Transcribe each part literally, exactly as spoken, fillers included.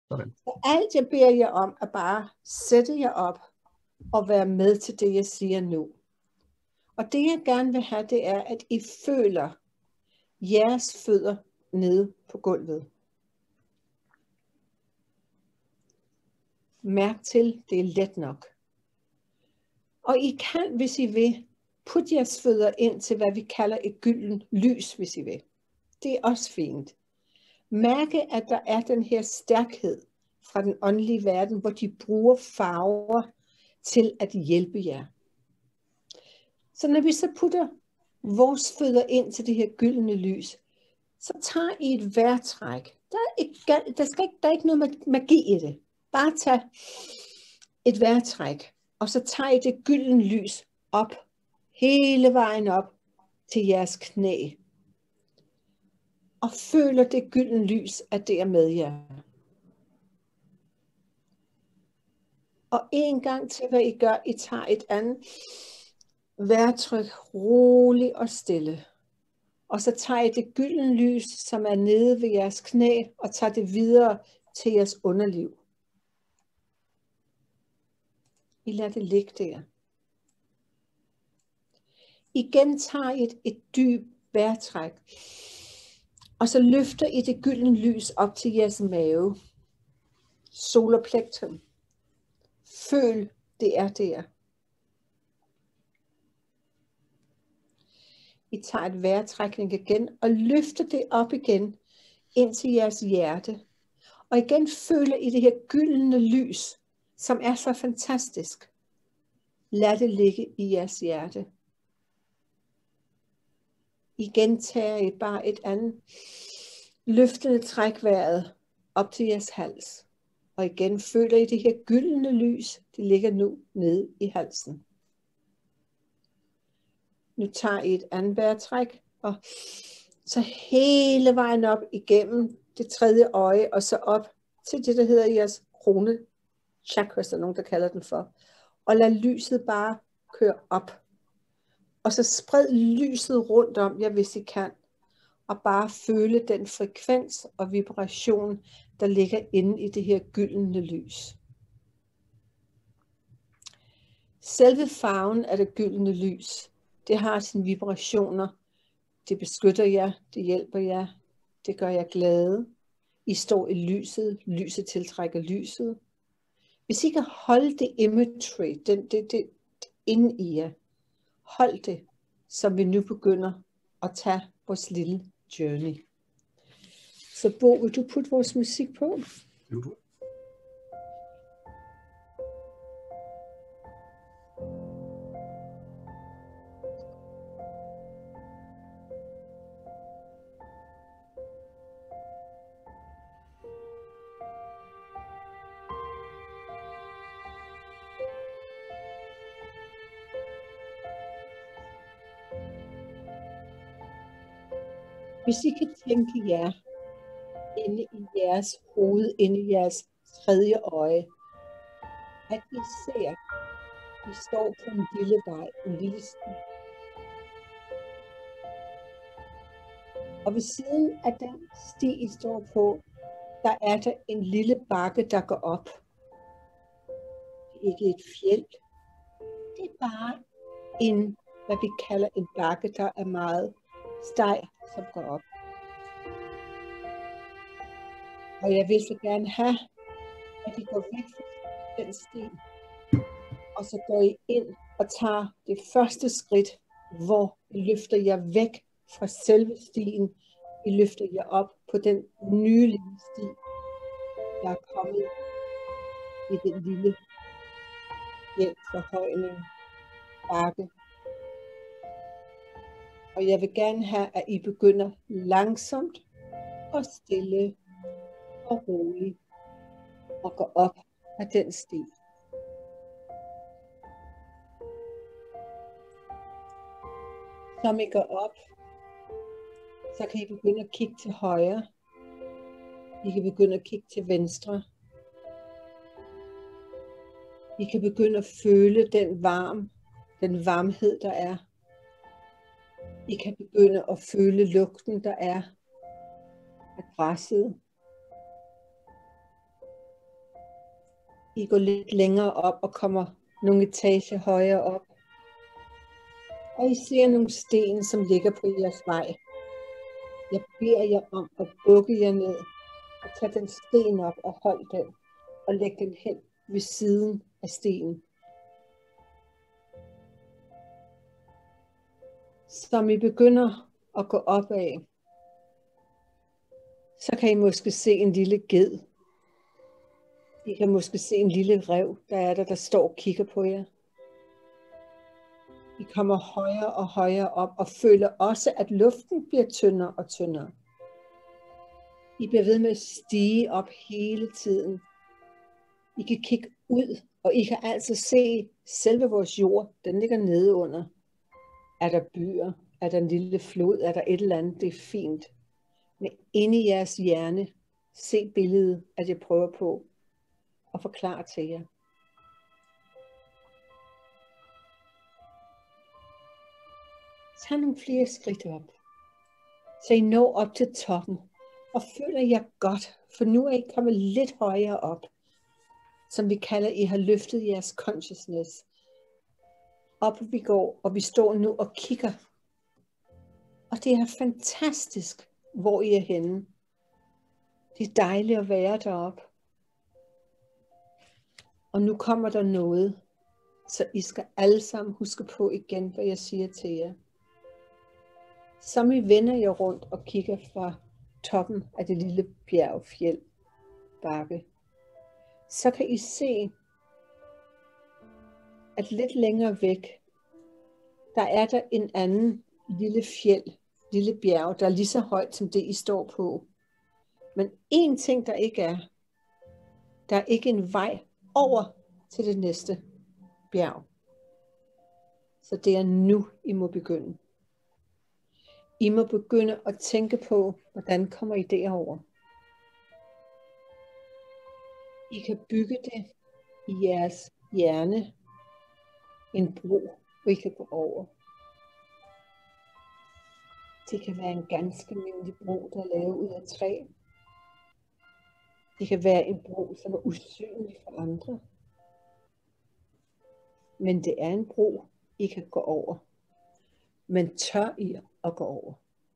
Sådan. Så alt jeg beder jer om, er bare sætte jer op og være med til det, jeg siger nu. Og det jeg gerne vil have, det er, at I føler jeres fødder nede på gulvet. Mærk til, det er let nok. Og I kan, hvis I vil, putte jeres fødder ind til, hvad vi kalder et gyldent lys, hvis I vil. Det er også fint. Mærke, at der er den her stærkhed fra den åndelige verden, hvor de bruger farver til at hjælpe jer. Så når vi så putter vores fødder ind til det her gyldne lys, så tager I et vejrtræk. Der er, ikke, der, skal ikke, der er ikke noget magi i det. Bare tag et vejrtræk, og så tager I det gyldne lys op, hele vejen op til jeres knæ. Og føler det gyldne lys, at det er med jer. Og en gang til, hvad I gør, I tager et andet vejrtryk, roligt og stille. Og så tager I det gyldne lys, som er nede ved jeres knæ, og tager det videre til jeres underliv. I lader det ligge der. Igen tager I et, et dybt vejrtræk. Og så løfter I det gyldne lys op til jeres mave. Solar plexum. Føl, det er der. I tager et vejrtrækning igen og løfter det op igen ind til jeres hjerte. Og igen føler I det her gyldne lys, som er så fantastisk. Lad det ligge i jeres hjerte. Igen tager I bare et andet løftende træk vejret op til jeres hals. Og igen føler I det her gyldne lys, det ligger nu nede i halsen. Nu tager I et andet vejrtræk, og så hele vejen op igennem det tredje øje, og så op til det, der hedder jeres krone chakra, der er nogen, der kalder den for. Og lad lyset bare køre op. Og så spred lyset rundt om jer, hvis I kan. Og bare føle den frekvens og vibration, der ligger inde i det her gyldne lys. Selve farven af det gyldne lys, det har sine vibrationer. Det beskytter jer, det hjælper jer, det gør jer glade. I står i lyset, lyset tiltrækker lyset. Hvis I kan holde det imagery, det, det, det inde i jer, hold det, som vi nu begynder at tage vores lille journey. Så Bo, vil du putte vores musik på? Jo, du. Hvis I kan tænke jer inde i jeres hoved, inde i jeres tredje øje, at I ser, I står på en lille vej, en lille sti. Og ved siden af den sti, I står på, der er der en lille bakke, der går op. Det er ikke et fjeld. Det er bare en, hvad vi kalder en bakke, der er meget stejl, som går op. Og jeg vil så gerne have, at I går væk fra den sti. Og så går I ind og tager det første skridt, hvor I løfter jer væk fra selve stien. I løfter jer op på den nye lille sti, der er kommet i den lille hjælp forhøjning, bakke. Og jeg vil gerne have, at I begynder langsomt og stille og roligt og gå op ad den sti. Som I går op, så kan I begynde at kigge til højre. I kan begynde at kigge til venstre. I kan begynde at føle den varme, den varmhed, der er. I kan begynde at føle lugten, der er af græsset. I går lidt længere op og kommer nogle etager højere op. Og I ser nogle sten, som ligger på jeres vej. Jeg beder jer om at bukke jer ned og tage den sten op og hold den og læg den hen ved siden af stenen. Som I begynder at gå op af, så kan I måske se en lille ged. I kan måske se en lille ræv, der er der, der står og kigger på jer. I kommer højere og højere op og føler også, at luften bliver tyndere og tyndere. I bliver ved med at stige op hele tiden. I kan kigge ud, og I kan altså se selve vores jord, den ligger nede under. Er der byer? Er der en lille flod? Er der et eller andet? Det er fint. Men inde i jeres hjerne, se billedet, at jeg prøver på at forklare til jer. Tag nogle flere skridt op, så I når op til toppen, og føler jer godt, for nu er I kommet lidt højere op, som vi kalder, I har løftet jeres consciousness. Op vi går, og vi står nu og kigger, og det er fantastisk, hvor I er henne. Det er dejligt at være deroppe. Og nu kommer der noget, så I skal alle sammen huske på igen, hvad jeg siger til jer. Som I vender jer rundt og kigger fra toppen af det lille bjerg, fjeld, bakke, så kan I se, at lidt længere væk, der er der en anden lille fjeld, lille bjerg, der er lige så højt som det, I står på. Men en ting, der ikke er, der er ikke en vej over til det næste bjerg. Så det er nu, I må begynde. I må begynde at tænke på, hvordan kommer I derover. I kan bygge det i jeres hjerne, en bro, hvor I kan gå over. Det kan være en ganske almindelig bro, der er lavet ud af træ. Det kan være en bro, som er usynlig for andre. Men det er en bro, I kan gå over. Men tør I at gå over?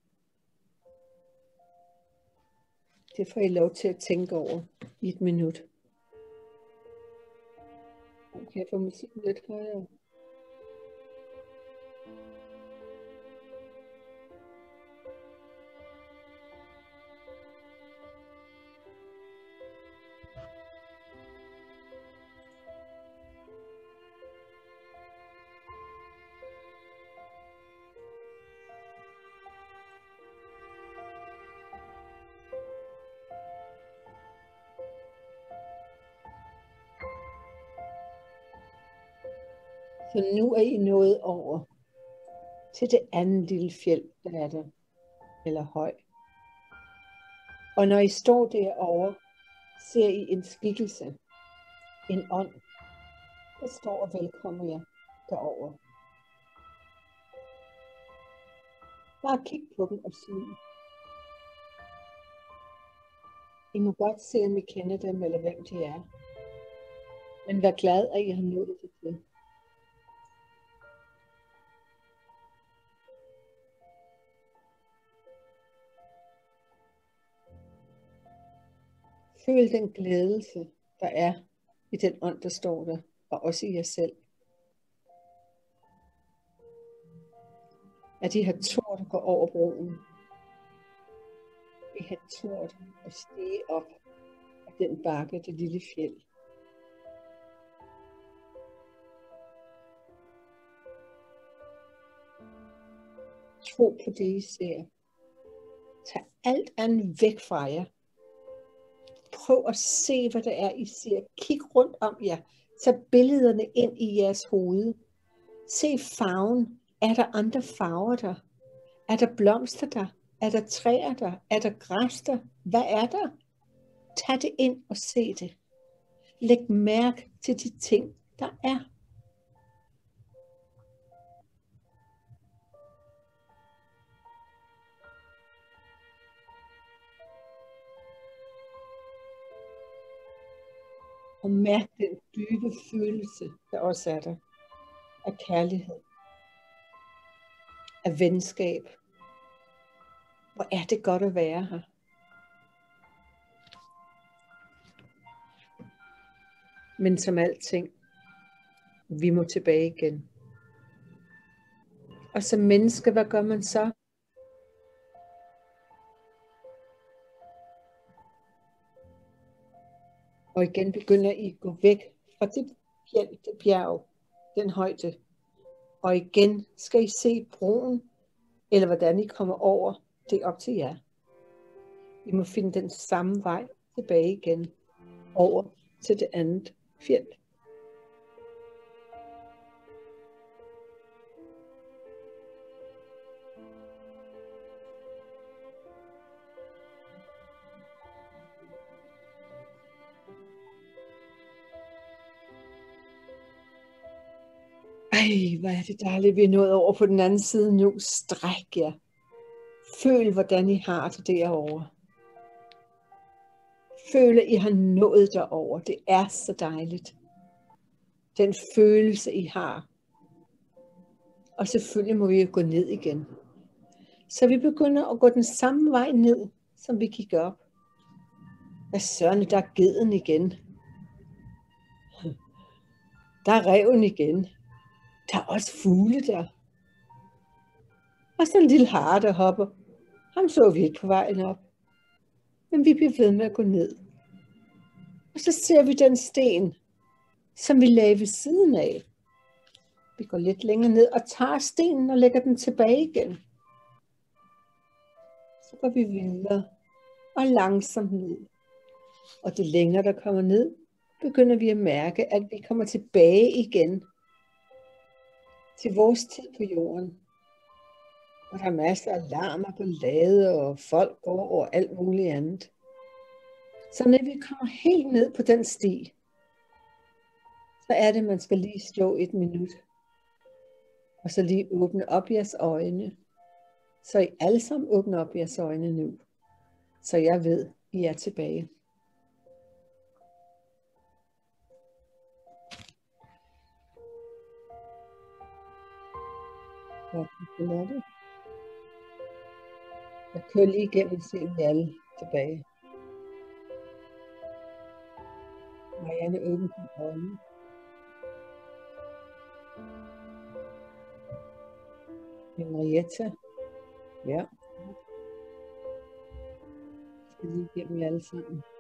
Det får I lov til at tænke over i et minut. Kan jeg få musikken lidt højere? Så nu er I nået over til det andet lille fjeld, der er der, eller høj. Og når I står derovre, ser I en skikkelse, en ånd, der står og velkommer jer derovre. Bare kig på dem og smil. I må godt se, om I kender dem, eller hvem de er. Men vær glad, at I har nået det til. Føl den glædelse, der er i den ånd, der står der, og også i jer selv. At I har tort at gå over broen. I har tort at stige op af den bakke, det lille fjeld. Tro på det, I ser. Tag alt andet væk fra jer. Prøv at se, hvad det er, I ser. Kig rundt om jer. Tag billederne ind i jeres hoved. Se farven. Er der andre farver der? Er der blomster der? Er der træer der? Er der græs der? Hvad er der? Tag det ind og se det. Læg mærke til de ting, der er. Og mærk den dybe følelse, der også er der. Af kærlighed. Af venskab. Hvor er det godt at være her. Men som alting, vi må tilbage igen. Og som menneske, hvad gør man så? Og igen begynder I at gå væk fra det fjeld, det bjerg, den højde. Og igen skal I se broen, eller hvordan I kommer over, det er op til jer. I må finde den samme vej tilbage igen, over til det andet fjeld. Ej, hvor er det dejligt, vi er nået over på den anden side nu. Stræk jer. Føl, hvordan I har det derovre. Føl, at I har nået derover. Det er så dejligt. Den følelse, I har. Og selvfølgelig må vi jo gå ned igen. Så vi begynder at gå den samme vej ned, som vi gik op. Hvad søren, der er geden igen. Der er reven igen. Der er også fugle der. Og så en lille hare, der hopper. Ham så vi ikke på vejen op. Men vi bliver ved med at gå ned. Og så ser vi den sten, som vi lagde ved siden af. Vi går lidt længere ned og tager stenen og lægger den tilbage igen. Så går vi videre og langsomt ned. Og det længere der kommer ned, begynder vi at mærke, at vi kommer tilbage igen til vores tid på jorden. Og der er masser af larm og ballade, og folk går over alt muligt andet. Så når vi kommer helt ned på den sti, så er det, man skal lige stå et minut. Og så lige åbne op jeres øjne. Så I alle sammen åbner op jeres øjne nu. Så jeg ved, I er tilbage. Godt, jeg kører lige igennem og ser I alle tilbage. Marianne åbner sine øjne. Henrietta. Ja. Jeg skal lige igennem jer alle sammen.